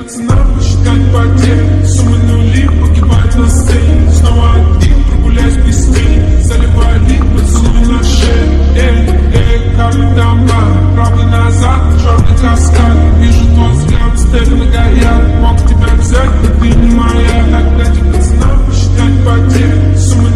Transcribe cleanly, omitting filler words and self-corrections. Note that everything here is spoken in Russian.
цена, посчитать потери. Суммы нули погибают на сцене.